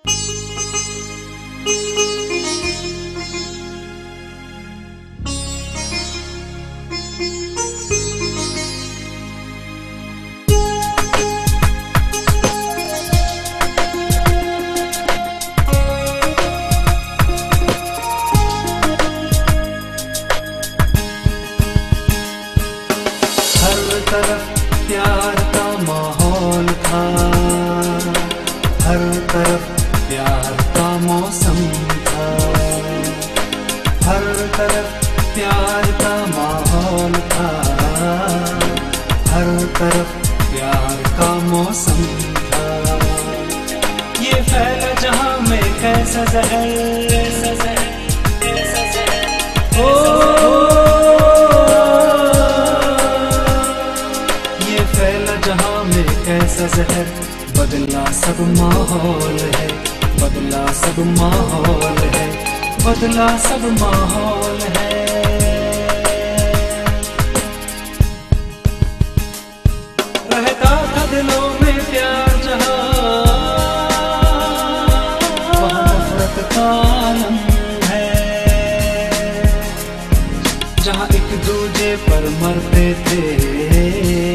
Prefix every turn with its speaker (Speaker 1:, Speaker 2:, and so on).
Speaker 1: प्यार का माहौल था, हर तरफ प्यार का मौसम था, हर तरफ प्यार का माहौल था, हर तरफ प्यार का मौसम था। ये फैला जहां में कैसा जहर, जहां में कैसा जहर, बदला सब माहौल है, बदला सब माहौल है, बदला सब माहौल है। रहता था दिलों में प्यार जहां, वहां नफरत का आलम है, जहां एक दूजे पर मरते थे